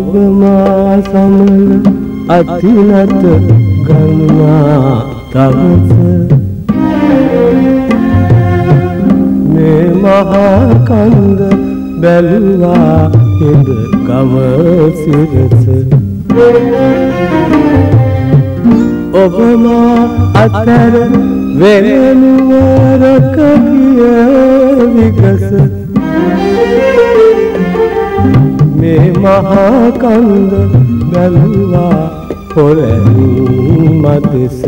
ඔබ මා සමග අතිනත ගන්නා දවස මේ මහා කන්ද බැලුවා හිඳ ගම සිරස ඔබ මා අතර වෙනුවරක ගිය විගස මේ මහා කන්ද බැලුවා හොරැන් මදෙස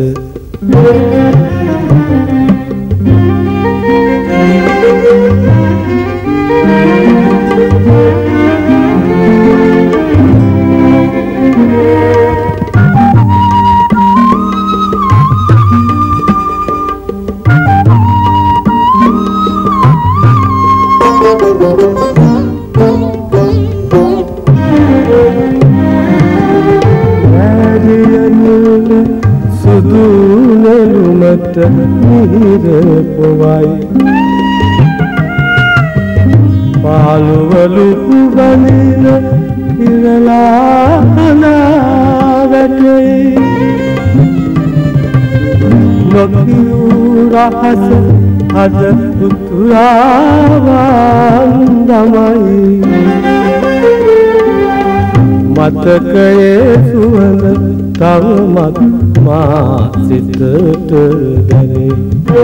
සුදු නෙළුමට මිහිර පොවයි පාළුවලු වනින ඉරලා වැටෙයි නොකියූ රහස අද උතුරාවන් දමයි මතකයේ සුවඳ තවමත් මා සිතට දැනේ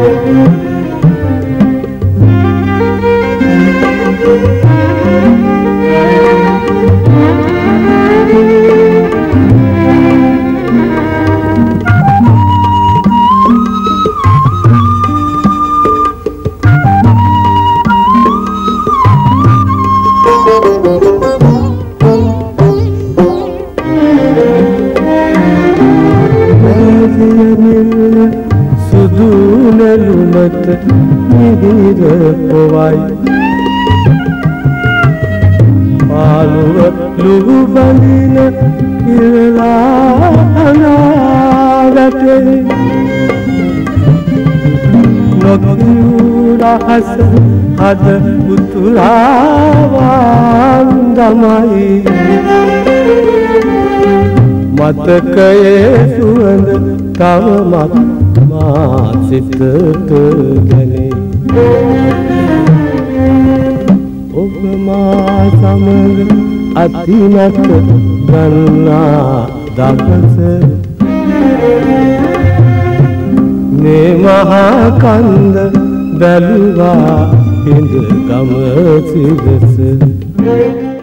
සුදු නෙළුමට මිහිර පොවයි පාළුවලු බඳින ඉරලා වැටෙයි නොකියූ රහස අද උතුරාවන් දමයි මතකයේ සුවඳ තවමත් මා සිතට දැනේ ඔබ මා සමග අතිනත ගන්නා දවස මේ මහා කන්ද බැලුවා හිඳ ගම සිරස